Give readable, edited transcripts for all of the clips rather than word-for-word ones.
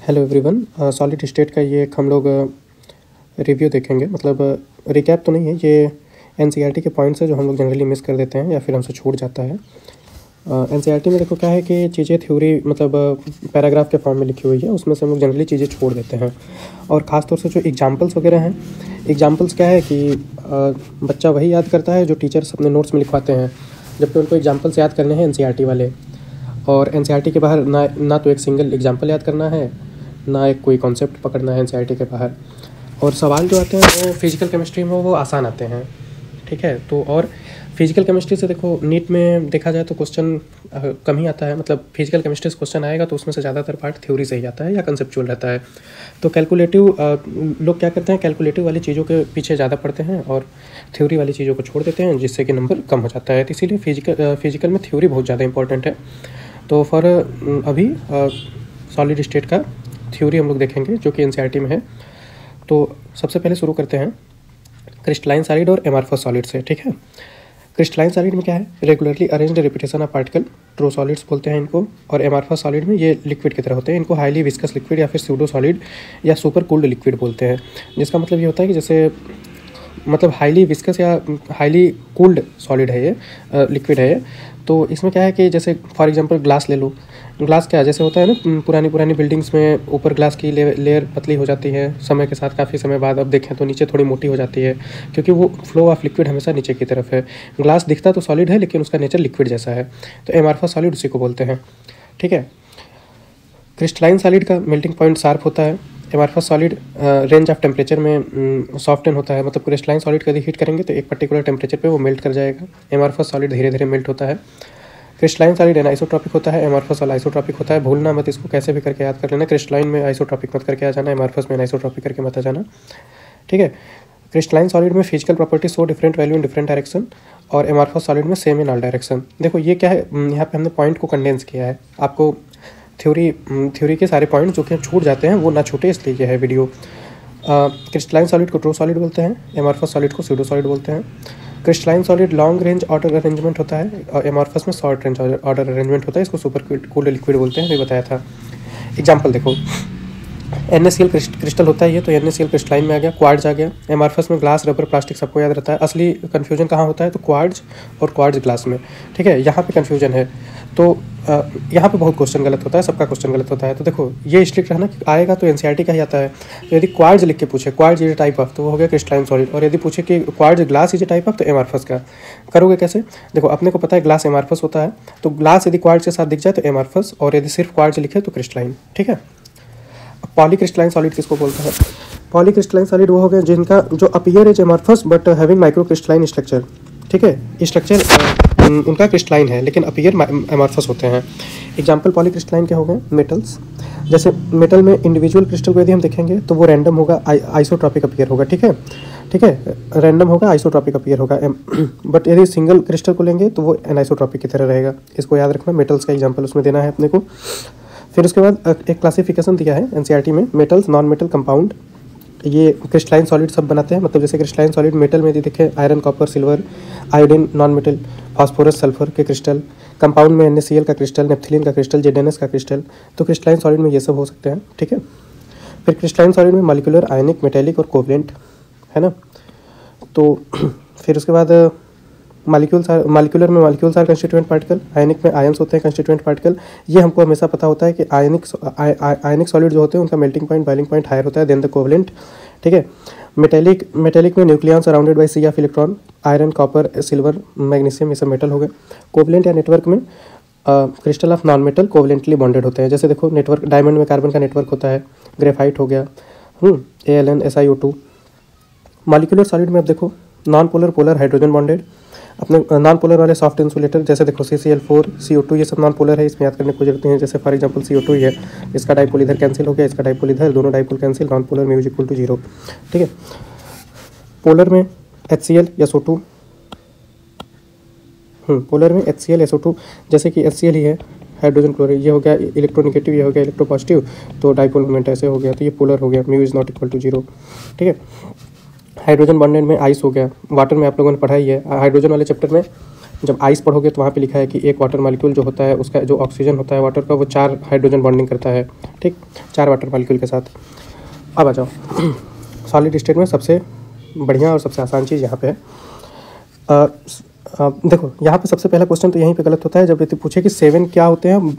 Hello everyone, solid state का ये एक हम लोग रिव्यू देखेंगे। मतलब रिकैप तो नहीं है, ये एनसीईआरटी के पॉइंट्स है जो हम लोग जनरली मिस कर देते हैं या फिर हमसे छूट जाता है। एनसीईआरटी में देखो क्या है कि चीज़ें थ्योरी मतलब पैराग्राफ के फॉर्म में लिखी हुई है, उसमें से हम लोग जनरली चीज़ें छोड़ देते हैं। और ख़ासतौर से जो एग्जाम्पल्स वगैरह हैं, एग्जाम्पल्स क्या है कि बच्चा वही याद करता है जो टीचर्स अपने नोट्स में लिखवाते हैं, जबकि उनको एग्जाम्पल्स याद करने हैं एनसीईआरटी वाले। और एनसीईआरटी के बाहर ना तो एक सिंगल एग्जाम्पल याद करना है, ना एक कोई कॉन्सेप्ट पकड़ना है एनसीईआरटी के बाहर। और सवाल जो आते हैं वो फिजिकल केमिस्ट्री में वो आसान आते हैं, ठीक है। तो और फिजिकल केमिस्ट्री से देखो नीट में देखा जाए तो क्वेश्चन कम ही आता है। मतलब फिजिकल केमिस्ट्री से क्वेश्चन आएगा तो उसमें से ज़्यादातर पार्ट थ्योरी से ही आता है या कंसेप्चुअल रहता है। तो कैलकुलेटिव लोग क्या करते हैं, कैलकुलेटिव वाली चीज़ों के पीछे ज़्यादा पढ़ते हैं और थ्योरी वाली चीज़ों को छोड़ देते हैं, जिससे कि नंबर कम हो जाता है। तो इसीलिए फिजिकल में थ्योरी बहुत ज़्यादा इंपॉर्टेंट है। तो फॉर अभी सॉलिड स्टेट का थ्योरी हम लोग देखेंगे जो कि एनसीईआरटी में है। तो सबसे पहले शुरू करते हैं क्रिस्टलाइन सॉलिड और एमॉर्फस सॉलिड से, ठीक है। क्रिस्टलाइन सॉलिड में क्या है, regularly arranged repetition of particle, true solids बोलते हैं इनको। और एमॉर्फस सॉलिड में ये लिक्विड की तरह होते हैं, इनको हाईली विस्कस लिक्विड या फिर स्यूडो सॉलिड या सुपर कूल्ड लिक्विड बोलते हैं। जिसका मतलब ये होता है कि जैसे मतलब हाईली विस्कस या हाईली कूल्ड सॉलिड है ये, लिक्विड है ये। तो इसमें क्या है कि जैसे फॉर एग्जांपल ग्लास ले लो। ग्लास क्या जैसे होता है ना, पुरानी बिल्डिंग्स में ऊपर ग्लास की लेयर पतली हो जाती है समय के साथ, काफ़ी समय बाद अब देखें तो नीचे थोड़ी मोटी हो जाती है, क्योंकि वो फ्लो ऑफ लिक्विड हमेशा नीचे की तरफ है। ग्लास दिखता तो सॉलिड है लेकिन उसका नेचर लिक्विड जैसा है, तो एमॉर्फस सॉलिड उसी को बोलते हैं, ठीक है। क्रिस्टलाइन सॉलिड का मेल्टिंग पॉइंट शार्प होता है। Amorphous solid range of temperature में सॉफ्टन होता है। मतलब क्रिस्टलाइन सॉलिड को यदि हीट करेंगे तो एक पर्टिकुलर टेम्परेचर पे वो मेल्ट कर जाएगा। एमॉर्फस सॉलिड धीरे धीरे मेल्ट होता है। क्रिस्टलाइन सॉलिड एनाइसोट्रॉपिक होता है, एमॉर्फस वाला आइसोट्रॉपिक होता है। भूलना मत, इसको कैसे भी करके याद कर लेना। क्रिस्टलाइन में आइसोट्रॉपिक मत करके आ जाना, एमॉर्फस में एनाइसोट्रॉपिक करके मत आ जाना, ठीक है। क्रिस्टलाइन सॉलिड में physical property so different value in different direction, और एमॉर्फस सॉलिड में सेम इन ऑल डायरेक्शन। देखो ये क्या है, यहाँ पे हमने पॉइंट को कंडेंस किया है। आपको थ्योरी के सारे पॉइंट जो कि छूट जाते हैं वो ना छूटे, इसलिए ये है वीडियो। क्रिस्टलाइन सॉलिड को ट्रू सॉलिड बोलते हैं, एमॉर्फस सॉलिड को स्यूडो सॉलिड बोलते हैं। Crystalline solid long range order arrangement होता है और एमॉर्फस में शॉर्ट रेंज ऑर्डर अरेंजमेंट होता है। इसको सुपर कूल्ड लिक्विड बोलते हैं, ये बताया था। एग्जाम्पल देखो, NaCl क्रिस्टल होता है ये, तो NaCl क्रिस्टलाइन में आ गया। क्वार्ट्ज आ गया। एमॉर्फस में ग्लास, रबर, प्लास्टिक सबको याद रहता है। असली कन्फ्यूजन कहाँ होता है, तो क्वार्ट्ज और क्वार्ट्ज ग्लास में, ठीक है। यहाँ पे कन्फ्यूजन है, तो यहाँ पे बहुत क्वेश्चन गलत होता है, सबका क्वेश्चन गलत होता है। तो देखो ये स्ट्रिक्ट रहना कि आएगा तो एनसीईआरटी का ही आता है। तो यदि क्वार्ट्ज लिख के पूछे quartz is a type of, तो वो हो गया क्रिस्टलाइन सॉलिड। और यदि पूछे कि quartz glass is a type of, तो एमॉर्फस का करोगे कैसे। देखो अपने को पता है ग्लास एमॉर्फस होता है, तो ग्लास यदि क्वार्ट्ज के साथ दिख जाए तो एमॉर्फस, और यदि सिर्फ क्वार्ट्ज लिखे तो क्रिस्टलाइन, ठीक है। पॉलीक्रिस्टलाइन सॉलिड किसको बोलते हैं, पॉलीक्रिस्टलाइन सॉलिड वो हो गया जिनका जो appear as amorphous but having microcrystalline structure, ठीक है। स्ट्रक्चर उनका क्रिस्टलाइन है लेकिन अपीयर एमॉर्फस होते हैं। एग्जांपल पॉलीक्रिस्टलाइन के हो गए मेटल्स। जैसे मेटल में इंडिविजुअल क्रिस्टल को यदि हम देखेंगे तो वो रैंडम होगा, आइसोट्रॉपिक अपीयर होगा, ठीक है, ठीक है। रैंडम होगा, आइसोट्रॉपिक अपीयर होगा। बट यदि सिंगल क्रिस्टल को लेंगे तो वो एनाइसोट्रॉपिक की तरह रहेगा। इसको याद रखना, मेटल्स का एग्जाम्पल उसमें देना है अपने को। फिर उसके बाद एक क्लासिफिकेशन दिया है एनसीईआरटी में, मेटल्स, नॉन मेटल, कंपाउंड। ये क्रिस्टलाइन सॉलिड सब बनाते हैं। मतलब जैसे क्रिस्टलाइन सॉलिड मेटल में यदि देखें iron, copper, silver, iodine, non metal, phosphorus, sulphur के क्रिस्टल। कंपाउंड में NaCl का क्रिस्टल, नेप्थलीन का क्रिस्टल, ZnS का क्रिस्टल। तो क्रिस्टलाइन सॉलिड में ये सब हो सकते हैं, ठीक है। फिर क्रिस्टलाइन सॉलिड में मॉलिक्यूलर, आयनिक, मेटेलिक और कोवलेंट है ना। तो फिर उसके बाद मॉलिक्यूलर में molecules are constituent particle, ionic में आयंस होते हैं कंस्टिट्यूएंट पार्टिकल। ये हमको हमेशा पता होता है कि आयनिक सॉलिड जो होते हैं उनका melting point, boiling point higher होता है देन द कोवलेंट, ठीक है। मेटेलिक में nucleon surrounded by C of electron, iron, copper, silver, magnesium, ये सब मेटल हो गए। कोवलेंट या नेटवर्क में crystal of non metal covalently bonded होते हैं। जैसे देखो नेटवर्क, डायमंड में कार्बन का नेटवर्क होता है, ग्रेफाइट हो गया, Al SiO2। मॉलिक्यूलर सॉलिड में अब देखो non polar, polar, hydrogen bonded. अपने नॉन पोलर वाले सॉफ्ट इंसुलेटर जैसे देखो CCl4, CO2, ये सब नॉन पोलर है, इसमें याद करने की जरूरत नहीं है। जैसे फॉर एग्जांपल CO2 ही है, इसका डाइपोल इधर कैंसिल हो गया, इसका डाइपोल इधर, दोनों डाइपोल कैंसिल, नॉन पोलर में इक्वल टू 0, ठीक है। पोलर में HCl या SO2, पोलर में HCl SO2, जैसे कि HCl ही है, हाइड्रोजन क्लोराइड, ये हो गया इलेक्ट्रोनिगेटिव, ये हो गया इलेक्ट्रोपॉजिटिव, तो डाइपोल मोमेंट ऐसे हो गया, तो ये पोलर हो गया, mu is not equal to 0, ठीक है। हाइड्रोजन बॉन्डेड में आइस हो गया। वाटर में आप लोगों ने पढ़ा ही है, हाइड्रोजन वाले चैप्टर में जब आइस पढ़ोगे तो वहाँ पे लिखा है कि एक वाटर मॉलिक्यूल जो होता है उसका जो ऑक्सीजन होता है वाटर का वो 4 हाइड्रोजन बॉन्डिंग करता है, ठीक, 4 वाटर मॉलिक्यूल के साथ। अब आ जाओ सॉलिड स्टेट में सबसे बढ़िया और सबसे आसान चीज़ यहाँ पे है। देखो यहाँ पे सबसे पहला क्वेश्चन तो यहीं पे गलत होता है जब ये पूछे कि 7 क्या होते हैं,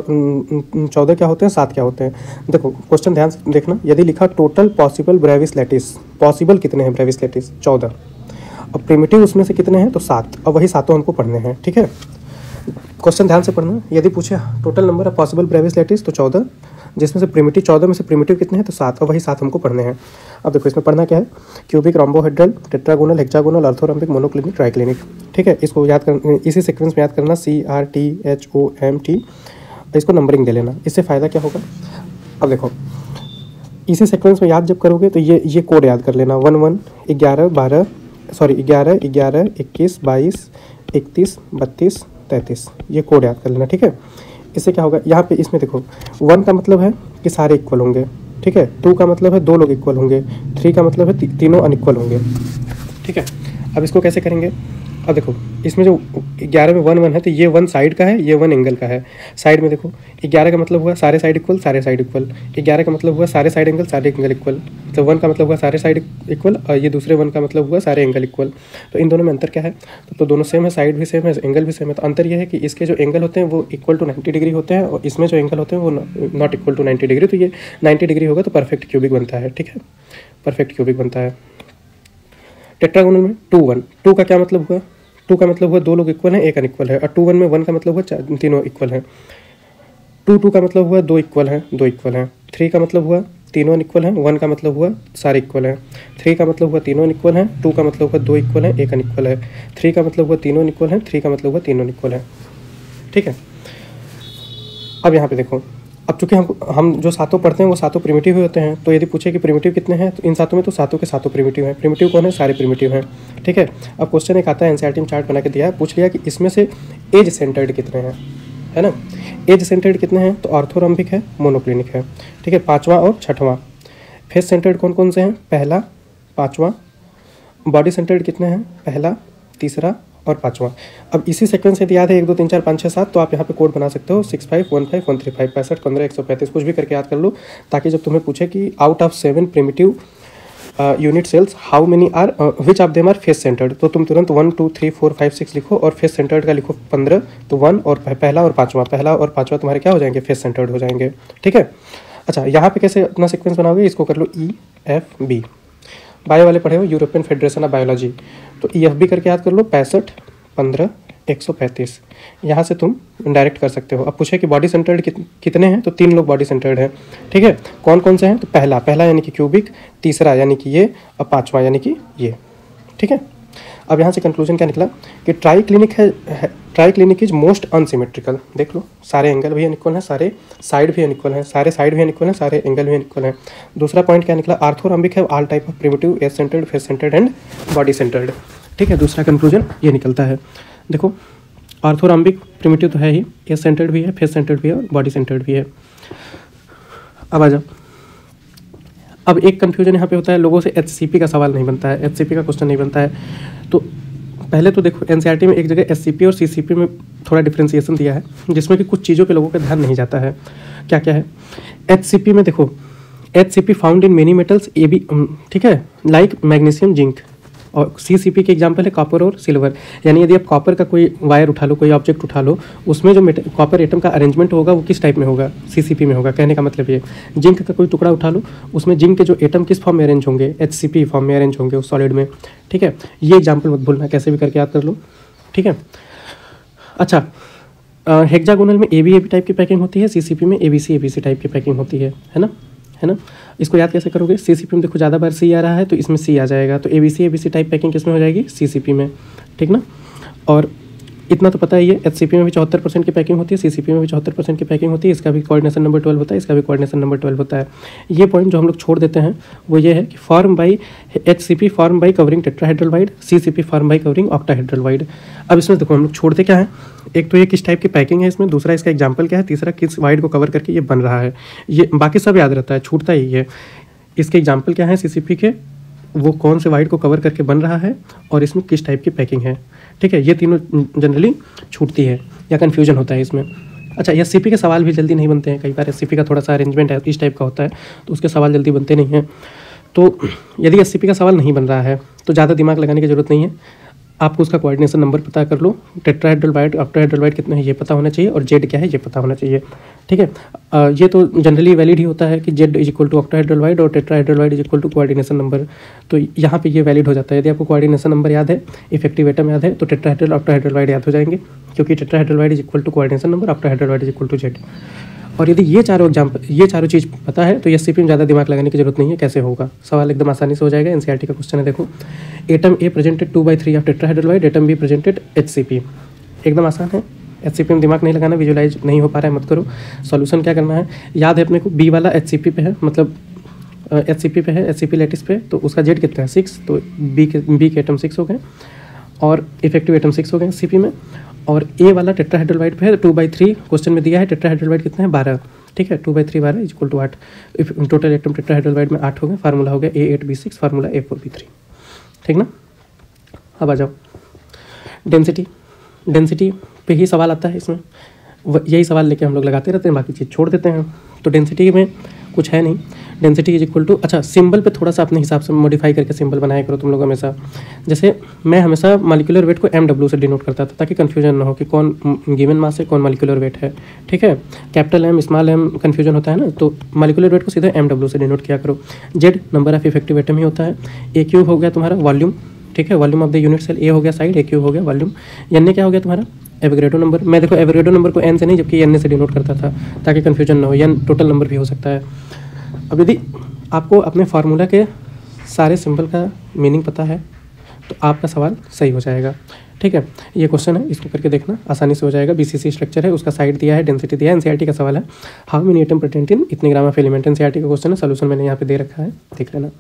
14 क्या होते हैं, 7 क्या होते हैं। देखो क्वेश्चन ध्यान से देखना, यदि लिखा total possible Bravais lattice, possible कितने हैं ब्रेविस लैटिस 14, अब प्रिमिटिव उसमें से कितने हैं तो 7, अब वही सातों हमको पढ़ने हैं, ठीक है। क्वेश्चन ध्यान से पढ़ना, यदि पूछे total number of possible Bravais lattice तो 14, जिसमें से प्रिमिटिव 14 में से प्रिमिटिव कितने हैं तो 7, और वही 7 हमको पढ़ने हैं। अब देखो इसमें पढ़ना क्या है, cubic, rhombohedral, tetragonal, hexagonal, orthorhombic, monoclinic, triclinic, ठीक है। इसको याद कर, इसी सीक्वेंस में याद करना, CRTHOMT, इसको नंबरिंग दे लेना। इससे फ़ायदा क्या होगा, अब देखो इसी सीक्वेंस में याद जब करोगे तो ये कोड याद कर लेना, 11 11 12 11 11 21 22 31 32 33, ये कोड याद कर लेना, ठीक है। इससे क्या होगा, यहाँ पे इसमें देखो 1 का मतलब है कि सारे इक्वल होंगे, ठीक है। 2 का मतलब है 2 लोग इक्वल होंगे, 3 का मतलब है तीनों अनइक्वल होंगे, ठीक है। अब इसको कैसे करेंगे, अब देखो इसमें जो 11 में 1 1 है तो ये 1 साइड का है, ये 1 एंगल का है। साइड में देखो 11 का मतलब हुआ सारे साइड इक्वल, सारे साइड इक्वल, 11 का मतलब हुआ सारे साइड एंगल, सारे एंगल इक्वल, तो 1 का मतलब हुआ सारे साइड इक्वल, और ये दूसरे 1 का मतलब हुआ सारे एंगल इक्वल। तो इन दोनों में अंतर क्या है, तो दोनों सेम है, साइड भी सेम है, एंगल भी सेम है। तो अंतर ये है कि इसके जो एंगल होते हैं वो इक्वल टू 90 डिग्री होते हैं, और इसमें जो एंगल होते हैं वो नॉट इक्वल टू 90 डिग्री। तो ये 90 डिग्री होगा तो परफेक्ट क्यूबिक बनता है, ठीक है, परफेक्ट क्यूबिक बनता है। टेट्रागोनल में 2 1, 2 का क्या मतलब हुआ, 2 का मतलब हुआ 2 लोग इक्वल हैं, एक अनइक्वल है, और 2 1 में 1 का मतलब हुआ तीनों इक्वल हैं। 2 2 का मतलब हुआ 2 इक्वल हैं, 2 इक्वल हैं। 3 का मतलब हुआ तीनों अनइक्वल हैं, 1 का मतलब हुआ सारे इक्वल हैं। 3 का मतलब हुआ तीनों अनइक्वल हैं, 2 का मतलब हुआ 2 इक्वल हैं, एक अनइक्वल है। 3 का मतलब हुआ तीनों अनइक्वल हैं, 3 का मतलब हुआ तीनों अनइक्वल हैं, ठीक है। अब यहाँ पे देखो, अब चूंकि हम जो सातों पढ़ते हैं वो सातों प्रिमिटिव ही होते हैं, तो यदि पूछे कि प्रिमिटिव कितने हैं तो इन सातों में तो सातों के सातों प्रिमिटिव हैं। प्रिमिटिव कौन है, सारे प्रिमिटिव हैं, ठीक है। अब क्वेश्चन एक आता है, एनसीईआरटी में चार्ट बना के दिया है, पूछ लिया कि इसमें से एज सेंटर्ड कितने हैं, है ना। एज सेंटर्ड कितने हैं तो ऑर्थोरम्बिक है, मोनोक्लिनिक है, ठीक है, 5वां और 6वां। फेस सेंटर्ड कौन कौन से हैं, पहला 5वां। बॉडी सेंटर्ड कितने हैं, पहला, तीसरा और 5वां। अब इसी सेक्वेंस से याद है 1 2 3 4 5 6 7, तो आप यहाँ पे कोड बना सकते हो 65 15 135 65 15 135, कुछ भी करके याद कर लो, ताकि जब तुम्हें पूछे कि out of 7 primitive unit cells how many are which of them are face centred, तो तुम तुरंत 1 2 3 4 5 6 लिखो, और फेस सेंटर्ड का लिखो 15, तो 1 और पहला और 5वां, पहला और 5वां तुम्हारे क्या हो जाएंगे, फेस सेंटर्ड हो जाएंगे, ठीक है। अच्छा, यहाँ पे कैसे अपना सीक्वेंस बनाओगे, इसको कर लो EFB। बायो वाले पढ़े हो, यूरोपियन फेडरेशन ऑफ बायोलॉजी, तो EFB करके याद कर लो, 65 15 135, यहाँ से तुम डायरेक्ट कर सकते हो। अब पूछे कि बॉडी सेंटर्ड कितने हैं, तो 3 लोग बॉडी सेंटर्ड हैं, ठीक है। कौन कौन से हैं, तो पहला यानी कि क्यूबिक, तीसरा यानी कि ये, और 5वां यानी कि ये, ठीक है। अब यहाँ से कंक्लूजन क्या निकला कि ट्राइक्लिनिक इज मोस्ट अनसिमेट्रिकल। देख लो, सारे एंगल भी अनइक्वल हैं, सारे साइड भी अनइक्वल हैं, सारे साइड भी अनइक्वल हैं, सारे एंगल भी अनइक्वल हैं। दूसरा पॉइंट क्या निकला, आर्थोरम्बिक है, all type of primitive, edge centred, face centred and body centred, ठीक है। दूसरा कंक्लूजन ये निकलता है। देखो आर्थोरम्बिक प्रिमिटिव तो है ही, एज सेंटर्ड भी है, फेस सेंटर्ड भी है, और बॉडी सेंटर्ड भी है। अब आ जाओ, अब एक कन्फ्यूजन यहाँ पे होता है, लोगों से HCP का सवाल नहीं बनता है, HCP का क्वेश्चन नहीं बनता है। तो पहले तो देखो एनसीईआरटी में एक जगह SCP और CCP में थोड़ा डिफ्रेंसिएशन दिया है, जिसमें कि कुछ चीज़ों पे लोगों का ध्यान नहीं जाता है। क्या क्या है, HCP में देखो, HCP found in many metals AB, ठीक है, लाइक मैग्नीशियम, जिंक। और CCP के एग्जांपल है कॉपर और सिल्वर, यानी यदि आप कॉपर का कोई वायर उठा लो, कोई ऑब्जेक्ट उठा लो, उसमें जो कॉपर एटम का अरेंजमेंट होगा वो किस टाइप में होगा, CCP में होगा। कहने का मतलब ये, जिंक का कोई टुकड़ा उठा लो, उसमें जिंक के जो एटम किस फॉर्म में अरेंज होंगे, HCP फॉर्म में अरेंज होंगे उस सॉलिड में, ठीक है। ये एग्जाम्पल मत भूलना, कैसे भी करके याद कर लो, ठीक है। अच्छा, हेक्सागोनल में AB टाइप की पैकिंग होती है, CCP में ABC टाइप की पैकिंग होती है ना, है ना। इसको याद कैसे करोगे, CCP में देखो ज़्यादा बार C आ रहा है तो इसमें C आ जाएगा, तो ABC टाइप पैकिंग किस में हो जाएगी, CCP में, ठीक ना। और इतना तो पता ही है, HCP में भी 74% की पैकिंग होती है, CCP में भी 74% की पैकिंग होती है, इसका भी कोऑर्डिनेशन नंबर 12 होता है, इसका भी कोऑर्डिनेशन नंबर 12 होता है। ये पॉइंट जो हम लोग छोड़ देते हैं वो ये है कि form by HCP form by covering tetrahedral void, CCP form by covering octahedral void. अब इसमें देखो हम लोग छोड़ते क्या है, एक तो ये किस टाइप की पैकिंग है इसमें, दूसरा इसका एग्जाम्पल क्या है, तीसरा किस वाइड को कवर करके ये बन रहा है, ये बाकी सब याद रहता है, छूटता ही है। इसके एग्जाम्पल क्या है CCP के, वो कौन से वाइड को कवर करके बन रहा है और इसमें किस टाइप की पैकिंग है। ठीक है, ये तीनों जनरली छूटती है या कन्फ्यूजन होता है इसमें। अच्छा, एससीपी के सवाल भी जल्दी नहीं बनते हैं, कई बार एससीपी का थोड़ा सा अरेंजमेंट है इस टाइप का होता है तो उसके सवाल जल्दी बनते नहीं हैं। तो यदि एससीपी का सवाल नहीं बन रहा है तो ज़्यादा दिमाग लगाने की ज़रूरत नहीं है, आपको उसका कोऑर्डिनेशन नंबर पता कर लो, टेट्राहेड्रल वाइड ऑक्टाहेड्रल वाइड कितना है ये पता होना चाहिए और जेड क्या है ये पता होना चाहिए। ठीक है, ये तो जनरली वैलिड ही होता है कि Z is equal to octahedral void और tetrahedral void is equal to coordination number, तो यहाँ पे ये वैलिड हो जाता है। यदि आपको कोऑर्डिनेशन नंबर याद है, इफेक्टिव एटम याद है, तो टेट्राहेड्रल ऑक्टाहेड्रल वाइड याद हो जाएंगे, क्योंकि tetrahedral void is equal to coordination number, octahedral void is equal to Z. और यदि ये चारों चीज़ पता है तो एससीपी में ज़्यादा दिमाग लगाने की जरूरत नहीं है। कैसे होगा, सवाल एकदम आसानी से हो जाएगा। एनसीईआरटी का क्वेश्चन है, देखो atom A presented 2/3 of tetrahedral void, atom B presented HCP. एकदम आसान है, एचसीपी में दिमाग नहीं लगाना, विजुलाइज नहीं हो पा रहा है मत करो। सॉल्यूशन क्या करना है, याद है अपने को बी वाला एचसीपी पे है, मतलब एचसीपी पे है, एचसीपी लेटिस पे, तो उसका जेड कितना है 6, तो बी के एटम 6 हो गए और इफेक्टिव एटम 6 हो गए सीपी में। और ए वाला टेट्राहेड्रल वाइड पे है 2/3 क्वेश्चन में दिया है, टेट्राहेड्रल वाइड कितना है 12। ठीक है, 2/3 12 is equal to 8, total atom tetrahedral void में 8 हो गए। फार्मूला हो गया A8B6, फार्मूला A4B3। ठीक ना, अब आ जाओ डेंसिटी पे ही सवाल आता है इसमें, यही सवाल लेके हम लोग लगाते रहते हैं, बाकी चीज़ छोड़ देते हैं। तो डेंसिटी में कुछ है नहीं, डेंसिटी इज इक्वल टू, अच्छा सिंबल पे थोड़ा सा अपने हिसाब से मॉडिफाई करके सिंबल बनाया करो तुम लोग हमेशा। जैसे मैं हमेशा मॉलिक्यूलर वेट को MW से डिनोट करता था ताकि कन्फ्यूजन ना हो कि कौन गिवन मास है कौन मॉलिक्यूलर वेट है। ठीक है, capital M small m confusion होता है ना, तो मॉलिक्यूलर वेट को सीधे MW से डिनोट किया करो। Z number of effective atom ही होता है, A³ हो गया तुम्हारा वॉल्यूम। ठीक है, volume of the unit cell, a हो गया साइड, A³ हो गया वॉल्यूम, N क्या हो गया तुम्हारा एवोगैड्रो नंबर। मैं देखो एवोगैड्रो नंबर को N से नहीं जबकि N से डिनोट करता था ताकि कन्फ्यूजन ना हो, N टोटल नंबर भी हो सकता है। अब यदि आपको अपने फार्मूला के सारे सिंबल का मीनिंग पता है तो आपका सवाल सही हो जाएगा। ठीक है, ये क्वेश्चन है, इसको करके देखना आसानी से हो जाएगा। बीसीसी स्ट्रक्चर है, उसका साइड दिया है, डेंसिटी दिया है, एनसीईआरटी का सवाल है, how many atom present in इतने ग्राम ऑफ एलिमेंट। एनसीईआरटी का क्वेश्चन है, सोल्यूशन मैंने यहाँ पे दे रखा है, देख लेना।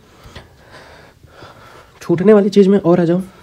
छूटने वाली चीज़ में और आ जाओ,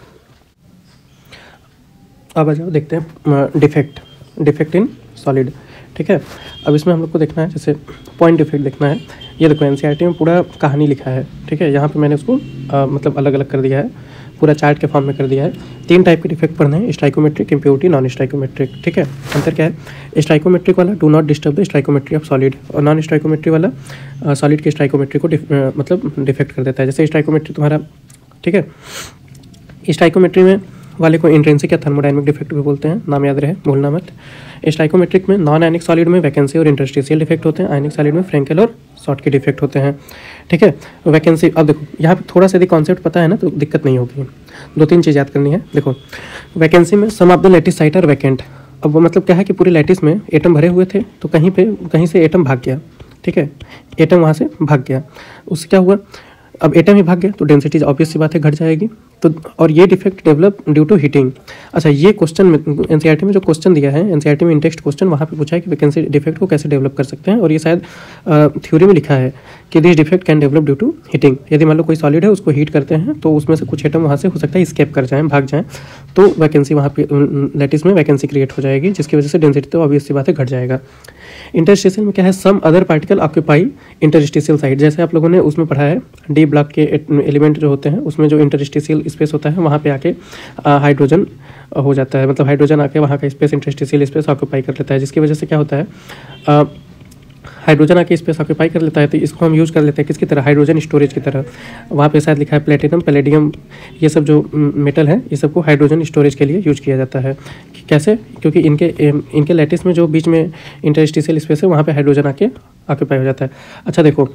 अब आ जाओ देखते हैं डिफेक्ट इन सॉलिड। ठीक है, अब इसमें हम लोग को देखना है, जैसे पॉइंट डिफेक्ट देखना है। ये देखो एनसीईआरटी में पूरा कहानी लिखा है। ठीक है, यहाँ पे मैंने उसको मतलब अलग अलग कर दिया है, पूरा चार्ट के फॉर्म में कर दिया है। 3 टाइप के डिफेक्ट पढ़ने हैं, स्टाइकोमेट्रिक, इम्प्योरिटी, नॉन स्टाइकोमेट्रिक। ठीक है, अंतर क्या है, स्टाइकोमेट्रिक वाला do not disturb the stoichiometry of solid, और नॉन स्टाइकोमेट्री वाला सॉलिड के स्टाइकोमेट्री को मतलब डिफेक्ट कर देता है। जैसे स्टाइकोमेट्री तुम्हारा, ठीक है, स्टाइकोमेट्री में वाले को इंट्रिंसिक या थर्मोडायनेमिक डिफेक्ट भी बोलते हैं, नाम याद रहे, भूलना मत। स्टाइकोमेट्रिक में नॉन आयनिक सॉलिड में वैकेंसी और इंटरस्टिशियल डिफेक्ट होते हैं, आयनिक सॉलिड में फ्रैंकेल और शॉर्ट के डिफेक्ट होते हैं। ठीक है, वैकेंसी, अब देखो यहाँ पे थोड़ा सा यदि कॉन्सेप्ट पता है ना तो दिक्कत नहीं होगी। 2-3 चीज़ याद करनी है। देखो वैकेंसी में some of the lattice site are vacant. अब वो मतलब क्या है कि पूरे लैटिस में एटम भरे हुए थे तो कहीं से एटम भाग गया। ठीक है, एटम वहाँ से भाग गया, उससे क्या हुआ, अब एटम ही भाग गया तो डेंसिटी ऑब्वियस सी बात है घट जाएगी। तो और ये defect develop due to heating. अच्छा, ये क्वेश्चन में एनसीईआरटी में जो क्वेश्चन दिया है, एनसीईआरटी में इंटेक्स्ट क्वेश्चन, वहाँ पे पूछा है कि वैकेंसी डिफेक्ट को कैसे डेवलप कर सकते हैं, और ये शायद थ्योरी में लिखा है कि this defect can develop due to heating. यदि मान लो कोई सॉलिड है उसको हीट करते हैं तो उसमें से कुछ एटम वहाँ से हो सकता है स्केप कर जाएँ, भाग जाएँ, तो वैकेंसी वहाँ पे लैटिस में वैकेंसी क्रिएट हो जाएगी, जिसकी वजह से डेंसिटी तो ऑब्वियस सी बात है घट जाएगा। इंटरस्टिशियल में क्या है, some other particle occupy interstitial site. जैसे आप लोगों ने उसमें पढ़ा है डी ब्लॉक के एलिमेंट जो होते हैं उसमें जो इंटरस्टिशियल स्पेस होता है वहाँ पे आके हाइड्रोजन हो जाता है, मतलब हाइड्रोजन आके वहाँ का स्पेस इंटरस्टिशियल स्पेस ऑक्यूपाई कर लेता है, जिसकी वजह से क्या होता है, हाइड्रोजन आके स्पेस ऑक्यूपाई कर लेता है। तो इसको हम यूज़ कर लेते हैं किसकी तरह, हाइड्रोजन स्टोरेज की तरह। वहाँ पे शायद लिखा है प्लेटिनम, पैलेडियम, ये सब जो मेटल है ये सबको हाइड्रोजन स्टोरेज के लिए यूज किया जाता है। कैसे, क्योंकि इनके लैटिस में जो बीच में इंटरस्टिशियल स्पेस है वहाँ पे हाइड्रोजन आके ऑक्यूपाई हो जाता है। अच्छा देखो,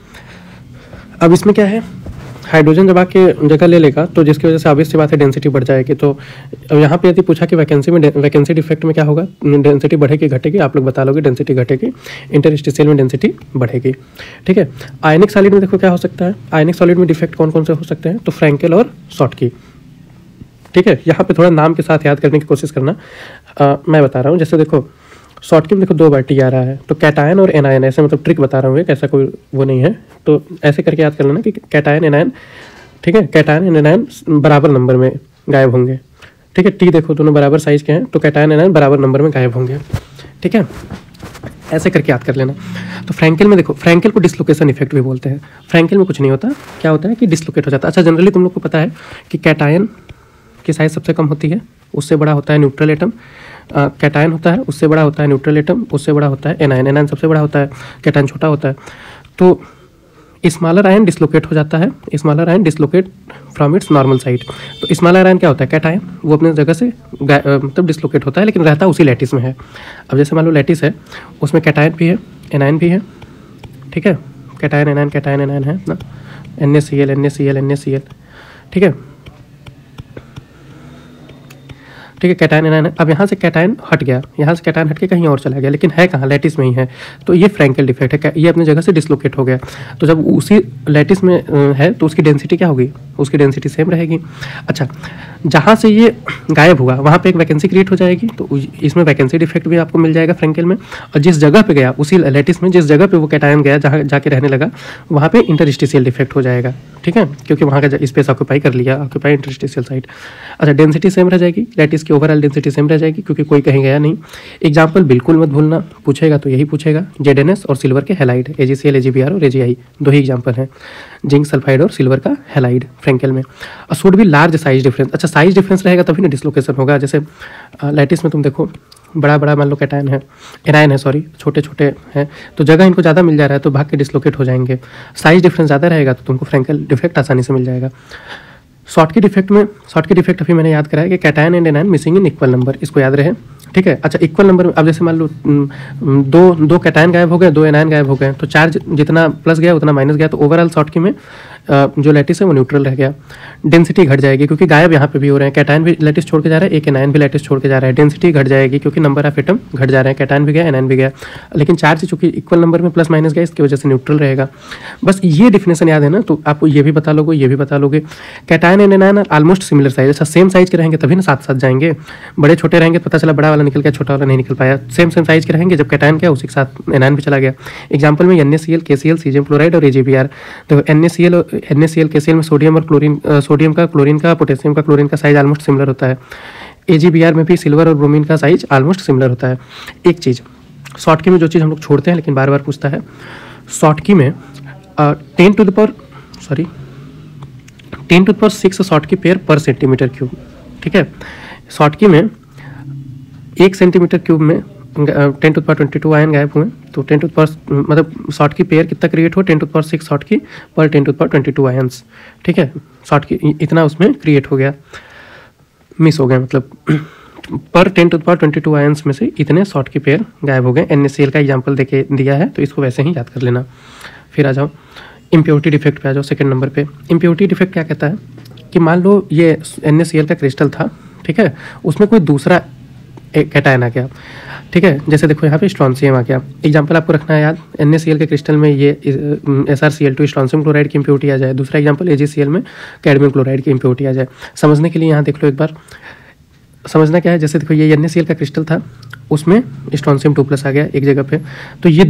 अब इसमें क्या है, हाइड्रोजन जब आके जगह ले लेगा तो जिसकी वजह से ऑब्वियस सी बात है डेंसिटी बढ़ जाएगी। तो यहाँ पे यदि पूछा कि वैकेंसी डिफेक्ट में क्या होगा, डेंसिटी बढ़ेगी घटेगी, आप लोग बता लोगे डेंसिटी घटेगी, इंटरस्टिशियल में डेंसिटी बढ़ेगी। ठीक है, आयनिक सॉलिड में देखो क्या हो सकता है, आयनिक सॉलिड में डिफेक्ट कौन कौन से हो सकते हैं, तो फ्रैंकेल और शॉर्टकी। ठीक है, यहाँ पे थोड़ा नाम के साथ याद करने की कोशिश करना, मैं बता रहा हूँ। जैसे देखो शॉर्टकी में देखो 2 बार टी आ रहा है, तो कैटायन और एनायन, ऐसे मतलब ट्रिक बता रहा हूँ, ऐसा कोई वो नहीं है, तो ऐसे करके याद कर लेना कि कैटायन एनायन, ठीक है, कैटायन एनायन बराबर नंबर में गायब होंगे। ठीक है, टी देखो दोनों बराबर साइज के हैं तो कैटायन एनायन बराबर नंबर में गायब होंगे। ठीक है, ऐसे करके याद कर लेना। तो फ्रैंकल में देखो, फ्रैंकल को डिसलोकेशन इफेक्ट भी बोलते हैं। फ्रैंकल में कुछ नहीं होता, क्या होता है कि डिसलोकेट हो जाता है। अच्छा, जनरली तुम लोग को पता है कि कैटायन की साइज सबसे कम होती है, उससे बड़ा होता है न्यूट्रल एटम। कैटायन होता है, उससे बड़ा होता है न्यूट्रल एटम, उससे बड़ा होता है एनायन। एनायन सबसे बड़ा होता है, कैटायन छोटा होता है। तो स्मॉलर आयन डिसलोकेट हो जाता है, smaller ion dislocate from its normal site. तो स्मॉलर आयन क्या होता है, कैटायन, वो अपने जगह से मतलब डिसलोकेट होता है, लेकिन रहता उसी लैटिस में है। अब जैसे मान लो लैटिस है, उसमें कैटायन भी है, एनायन भी है, ठीक है, कैटायन एनायन है ना, NaCl NaCl NaCl, ठीक है, ठीक है, कैटायन एनायन है। अब यहाँ से कैटायन हट गया, यहाँ से कैटायन हट के कहीं और चला गया, लेकिन है कहाँ, लैटिस में ही है। तो ये फ्रैंकल डिफेक्ट है, ये अपनी जगह से डिसलोकेट हो गया। तो जब उसी लैटिस में है तो उसकी डेंसिटी क्या होगी, उसकी डेंसिटी सेम रहेगी। अच्छा, जहाँ से ये गायब हुआ वहाँ पे एक वैकेंसी क्रिएट हो जाएगी, तो इसमें वैकेंसी डिफेक्ट भी आपको मिल जाएगा फ्रैंकल में। और जिस जगह पे गया, उसी लैटिस में जिस जगह पे वो कैटायन गया, जहाँ जाके रहने लगा, वहाँ पे इंटरस्टिशियल डिफेक्ट हो जाएगा, ठीक है, क्योंकि वहाँ का स्पेस ऑक्यूपाई कर लिया, ऑक्यूपाई इंटरस्टिशियल साइड। अच्छा, डेंसिटी सेम रह जाएगी, लैटिस की ओवरऑल डेंसिटी सेम रह जाएगी, क्योंकि कोई कहीं गया नहीं। एग्जाम्पल बिल्कुल मत भूलना, पूछेगा तो यही पूछेगा, ZnS और सिल्वर के हैलाइड, AgCl AgBr और AgI, दो ही एग्जाम्पल हैं, जिंक सल्फाइड और सिल्वर का हैलाइड फ्रैंकल में। और शुड भी लार्ज साइज डिफरेंस। अच्छा, साइज डिफरेंस रहेगा तभी ना डिसलोकेशन होगा। जैसे लैटिस में तुम देखो, बड़ा बड़ा मान लो कैटायन है, एनायन है, सॉरी, छोटे छोटे हैं, तो जगह इनको ज़्यादा मिल जा रहा है तो भाग के डिसलोकेट हो जाएंगे। साइज डिफरेंस ज़्यादा रहेगा तो तुमको फ्रैंकल डिफेक्ट आसानी से मिल जाएगा। शॉर्टकी डिफेक्ट अभी मैंने याद कराया कि cation and anion missing in equal number, इसको याद रहे, ठीक है। अच्छा, इक्वल नंबर में अब जैसे मान लो दो कैटायन गायब हो गए, 2 एनायन गायब हो गए, तो चार्ज जितना प्लस गया उतना माइनस गया, तो ओवरऑल शॉर्टकी में जो लैटिस है वो न्यूट्रल रह गया। डेंसिटी घट जाएगी क्योंकि गायब यहाँ पे भी हो रहे हैं, कैटायन भी लैटिस छोड़ के जा रहा है, एक एनायन भी लैटिस छोड़ के जा रहा है। डेंसिटी घट जाएगी क्योंकि नंबर ऑफ एटम घट जा रहे हैं, कैटायन भी गया, एनायन भी गया, लेकिन चार्ज चूंकि इक्वल नंबर में प्लस माइनस गया, इसकी वजह से न्यूट्रल रहेगा। बस ये डिफिनेशन याद है ना, तो आपको ये भी बता लोगे, ये भी बता लोगे। Cation and anion almost similar size, अच्छा सेम साइज के रहेंगे तभी ना साथ साथ जाएंगे। बड़े छोटे रहेंगे तो पता चला बड़ा वाला निकल गया, छोटा वाला नहीं निकल पाया। सेम साइज के रहेंगे, जब कैटायन क्या उसी के साथ एनायन भी चला गया। एग्जाम्पल में NaCl KCl सीजियम क्लोराइड और AgBr। तो NaCl KCl में सोडियम और क्लोरीन, सोडियम का, क्लोरीन का, पोटेशियम का, क्लोरीन का साइज ऑलमोस्ट सिमिलर होता है। AgBr में भी सिल्वर और ब्रोमीन का साइज ऑलमोस्ट सिमिलर होता है। एक चीज़ शॉर्टकी में जो चीज़ हम लोग छोड़ते हैं लेकिन बार बार पूछता है, शॉर्टकी में 10 to the power 6 Schottky pair per centimetre cube, ठीक है। शॉर्टकी में 1 सेंटीमीटर क्यूब में 10 टू द पावर 22 आयन गायब हुए, तो 10 टू द पावर मतलब शॉर्टकी पेयर कितना क्रिएट हो, 10 टू द पावर 6 शॉर्टकी पर 10 टू द पावर 22 आयन्स, ठीक है। शॉर्टकी इतना उसमें क्रिएट हो गया, मिस हो गए, मतलब पर 10 टू द पावर 22 आयन्स में से इतने शॉर्टकी पेयर गायब हो गए। NaCl का एग्जाम्पल देके दिया है तो इसको वैसे ही याद कर लेना। फिर आ जाओ इम्प्योरिटी डिफेक्ट पे, आ जाओ सेकंड नंबर पे। इम्प्योरिटी डिफेक्ट क्या कहता है कि मान लो ये NaCl का क्रिस्टल था, ठीक है, उसमें कोई दूसरा कैटायन आ गया, ठीक है। जैसे देखो यहाँ पे स्ट्रॉन्सियम आ गया, एग्जांपल आपको रखना है याद, NaCl के क्रिस्टल में ये SrCl2 स्ट्रॉन्सियम क्लोराइड की इम्प्योरिटी आ जाए। दूसरा एग्जांपल AgCl में कैडमियम क्लोराइड की इम्प्योरिटी आ जाए। समझने के लिए यहाँ देख लो एक बार, समझना क्या है, जैसे देखो ये NaCl का क्रिस्टल था, उसमें स्ट्रॉन्सियम 2+ आ गया एक जगह पे, तो ये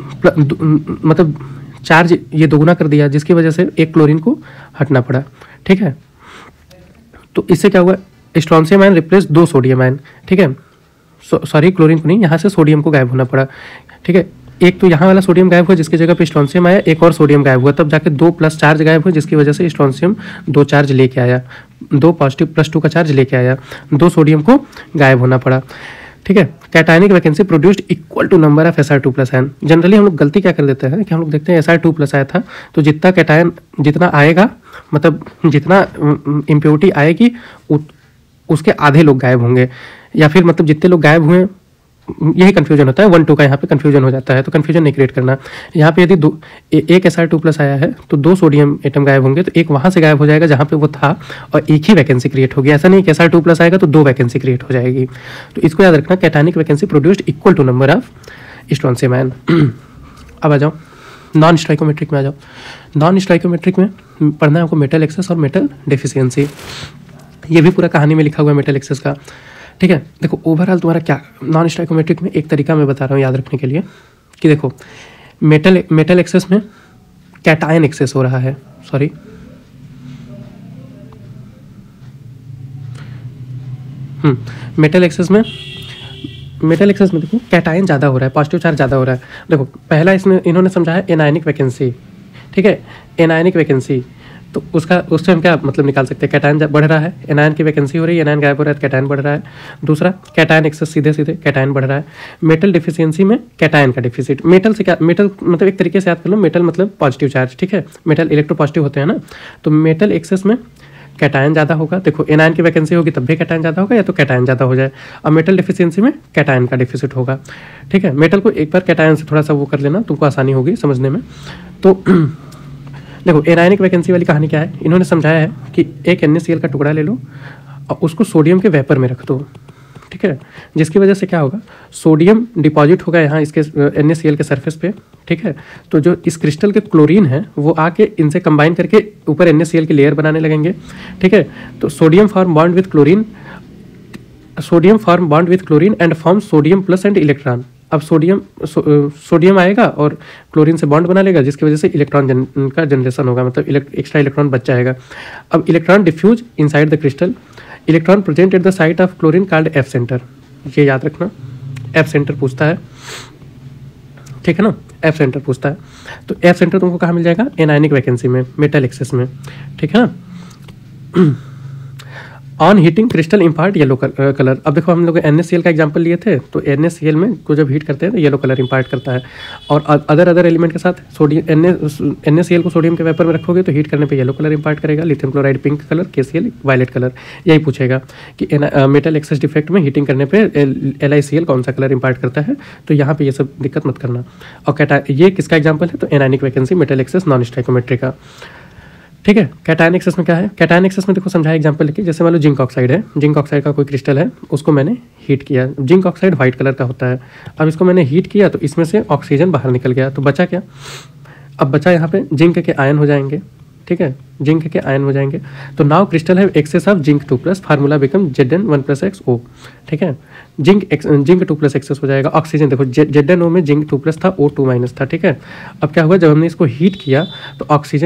मतलब चार्ज ये दोगुना कर दिया, जिसकी वजह से एक क्लोरीन को हटना पड़ा, ठीक है। तो इससे क्या हुआ, strontium ion replace 2 sodium ion, ठीक है, सॉरी क्लोरीन को नहीं, यहाँ से सोडियम को गायब होना पड़ा, ठीक है। एक तो यहाँ वाला सोडियम गायब हुआ जिसकी जगह पे स्ट्रॉन्सियम आया, एक और सोडियम गायब हुआ, तब जाके 2+ चार्ज गायब हुआ, जिसकी वजह से स्ट्रॉन्सियम 2 चार्ज लेके आया, 2 पॉजिटिव +2 का चार्ज लेके आया, 2 सोडियम को गायब होना पड़ा, ठीक है। Cationic vacancy produced equal to number of Sr2+ ion. Generally हम लोग गलती क्या कर देते हैं कि हम लोग देखते हैं Sr2+ आया था, तो जितना कैटायन जितना आएगा, मतलब जितना इम्प्योरिटी आएगी उसके आधे लोग गायब होंगे, या फिर मतलब जितने लोग गायब हुए, यही कन्फ्यूजन होता है, 1-2 का यहाँ पे कन्फ्यूजन हो जाता है, तो कन्फ्यूजन नहीं क्रिएट करना। यहाँ पे यदि एक Sr2+ आया है तो 2 सोडियम एटम गायब होंगे, तो एक वहाँ से गायब हो जाएगा जहाँ पे वो था, और एक ही वैकेंसी क्रिएट होगी। ऐसा नहीं कि Sr2+ आएगा तो 2 वैकेंसी क्रिएट हो जाएगी। तो इसको याद रखना, cationic vacancy produced equal to number of strontium ion. अब आ जाओ नॉन स्टोइकोमेट्रिक में, आ जाओ नॉन स्टोइकोमेट्रिक में पढ़ना है आपको मेटल एक्सेस और मेटल डेफिशिएंसी। ये भी पूरा कहानी में लिखा हुआ है मेटल एक्सेस का, ठीक है। देखो ओवरऑल तुम्हारा क्या, नॉन स्टोइकोमेट्रिक में एक तरीका मैं बता रहा हूँ याद रखने के लिए, कि देखो मेटल एक्सेस में कैटायन एक्सेस हो रहा है, सॉरी मेटल एक्सेस में मेटल एक्सेस में देखो कैटायन ज़्यादा हो रहा है, पॉजिटिव चार्ज ज़्यादा हो रहा है। देखो पहला इन्होंने समझा है एनायनिक वैकेंसी, ठीक है, एनायनिक वैकेंसी, तो उससे हम क्या मतलब निकाल सकते हैं, कैटायन बढ़ रहा है, एनायन की वैकेंसी हो रही है, एनायन गायब हो रहा है तो कैटायन बढ़ रहा है। दूसरा कैटायन एक्सेस, सीधे सीधे कैटायन बढ़ रहा है। मेटल डिफिशियंसी में कैटायन का डिफिसिट, मेटल से क्या, मेटल मतलब एक तरीके से याद कर लो, मेटल मतलब पॉजिटिव चार्ज, ठीक है, मेटल इलेक्ट्रोपॉजिटिव होते हैं ना, तो मेटल एक्सेस में कैटायन ज़्यादा होगा। देखो एनायन की वैकेंसी होगी तब भी कैटायन ज़्यादा होगा, या तो कैटायन ज़्यादा हो जाए। और मेटल डिफिशियंसी में कैटायन का डिफिसिट होगा, ठीक है। मेटल को एक बार कैटायन से थोड़ा सा वो कर लेना, तुमको आसानी होगी समझने में। तो देखो एनायनिक वैकेंसी वाली कहानी क्या है, इन्होंने समझाया है कि एक NaCl का टुकड़ा ले लो और उसको सोडियम के वेपर में रख दो, ठीक है, जिसकी वजह से क्या होगा, सोडियम डिपॉजिट होगा यहाँ इसके NaCl के सरफेस पे, ठीक है। तो जो इस क्रिस्टल के क्लोरीन है वो आके इनसे कंबाइन करके ऊपर NaCl की लेयर बनाने लगेंगे, ठीक है। तो sodium form bond with chlorine and form sodium plus and electron. अब सोडियम आएगा और क्लोरीन से बॉन्ड बना लेगा, जिसकी वजह से इलेक्ट्रॉन का जनरेशन होगा, मतलब एक्स्ट्रा इलेक्ट्रॉन बच जाएगा। अब electron diffuse inside the crystal, electron present at the site of chlorine called F centre, ये याद रखना, एफ सेंटर पूछता है, ठीक है ना, एफ सेंटर पूछता है। तो एफ सेंटर तुमको कहाँ मिल जाएगा, एनायनिक वैकेंसी में, मेटल एक्सेस में, ठीक है ना। On heating crystal impart yellow colour. अब देखो हम लोग NaCl का एग्जांपल लिए थे, तो NaCl में को जब हीट करते हैं तो येलो कलर इम्पार्ट करता है। और अदर एलिमेंट के साथ सोडियम NaCl को सोडियम के वेपर में रखोगे तो हीट करने पे येलो कलर इम्पार्ट करेगा, lithium chloride pink colour, KCl violet colour. यही पूछेगा कि मेटल एक्सेस डिफेक्ट में हीटिंग करने पे LiCl कौन सा कलर इम्पार्ट करता है, तो यहाँ पे ये सब दिक्कत मत करना। और ये किसका एग्जाम्पल है, तो anionic vacancy, metal excess, non stoichiometry का, ठीक है। कैटायन एक्सेस में क्या है, कैटायन एक्सेस में देखो समझाया एग्जांपल लेके, जैसे मान लो जिंक ऑक्साइड है, जिंक ऑक्साइड का कोई क्रिस्टल है, उसको मैंने हीट किया, जिंक ऑक्साइड व्हाइट कलर का होता है। अब इसको मैंने हीट किया तो इसमें से ऑक्सीजन बाहर निकल गया, तो बचा क्या, अब बचा यहाँ पे जिंक के आयन हो जाएंगे, ठीक है, जिंक के आयन हो जाएंगे। तो नाउ क्रिस्टल है excess of zinc 2+, formula become Zn1+xO, ठीक है, जिंक 2+ एक्सेस हो जाएगा। ऑक्सीजन देखो ZnO में जिंक 2+ था, O2- था, ठीक है। अब क्या हुआ, जब हमने इसको हीट किया तो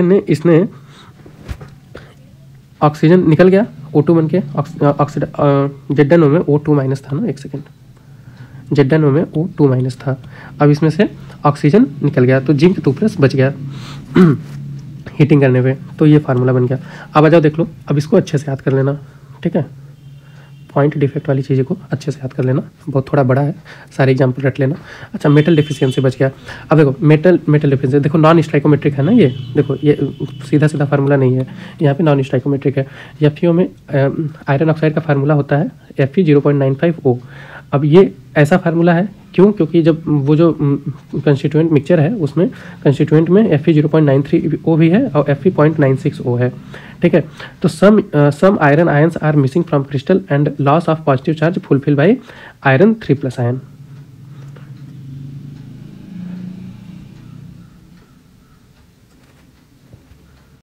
ऑक्सीजन निकल गया, O2 बन के, ZnO में O2- था ना, एक सेकेंड, ZnO में O2- था। अब इसमें से ऑक्सीजन निकल गया तो जिंक 2+ बच गया हीटिंग करने पे, तो ये फार्मूला बन गया। अब आ जाओ देख लो, अब इसको अच्छे से याद कर लेना, ठीक है, पॉइंट डिफेक्ट वाली चीज़ों को अच्छे से याद कर लेना, बहुत थोड़ा बड़ा है, सारे एग्जाम्पल रट लेना। अच्छा, मेटल डिफिशियंसी बच गया। अब देखो मेटल डिफिशियंसी देखो नॉन स्टाइकोमेट्रिक है ना, ये देखो ये सीधा फार्मूला नहीं है, यहाँ पे नॉन स्टाइकोमेट्रिक है। FeO में आयरन ऑक्साइड का फार्मूला होता है Fe 0.95O। अब ये ऐसा फार्मूला है क्यों, क्योंकि जब वो जो कंस्टिट्यूएंट मिक्सचर है उसमें कंस्टिट्यूएंट में Fe 0.93O भी है और Fe 0.96O है, ठीक है। तो some iron ions are missing from crystal and loss of positive charge fulfil by iron 3+ ion.